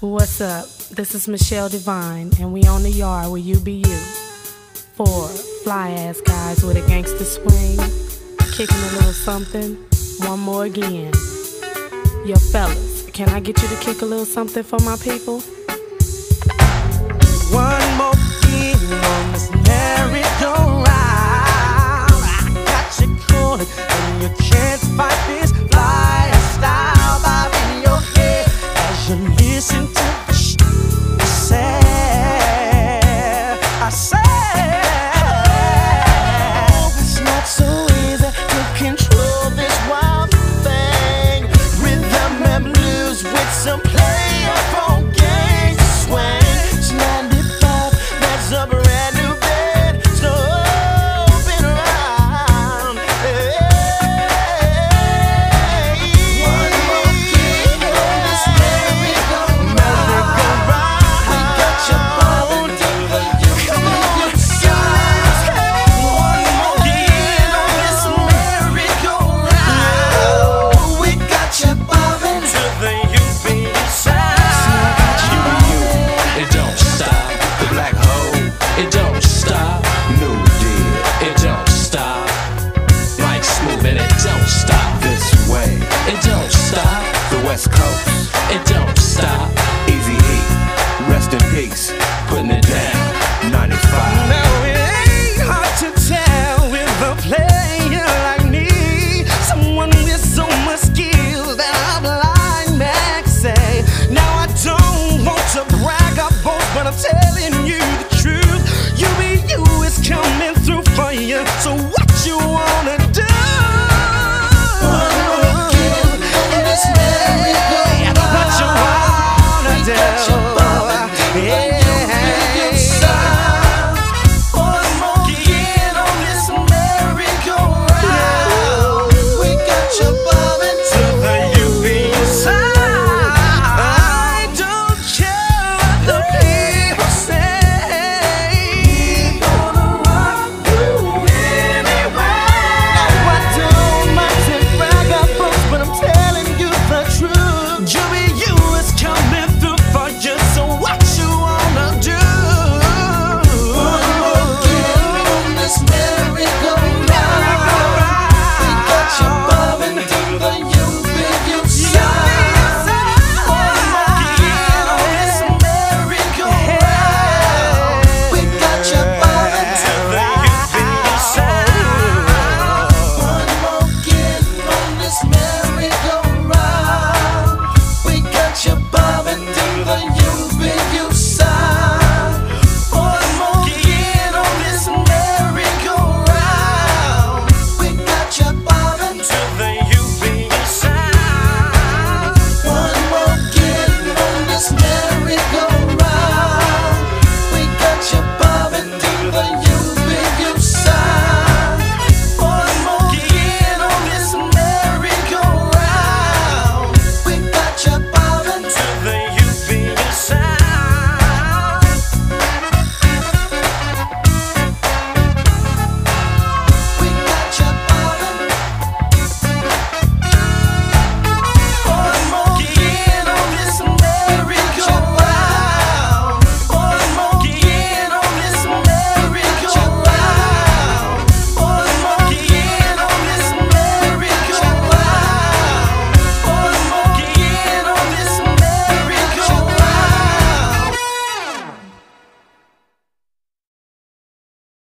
What's up? This is Michelle Divine, and we on the yard with UBU. 4 fly-ass guys with a gangster swing, kicking a little something. One more again. Yo, fellas, can I get you to kick a little something for my people? One more thing on this merry-go-round. I got you calling, and you can't fight this fly style vibe in your head as you listen to the shit I said. I said it's not so easy to control this wild thing. Rhythm and blues with some player from gang swing. It's 95, that's a brand new bed, so open around. Hey. One more gig on this merry-go-round. We got you bobbing to the come on, guys. One more gig on this merry-go-round. We got you bobbing to the UBU sound. UBU, it don't stop. The black hole, it don't stop. New deal, it don't stop. Like smooth and it don't stop. This way, it don't stop. The West Coast, it don't stop. Easy E, rest in peace.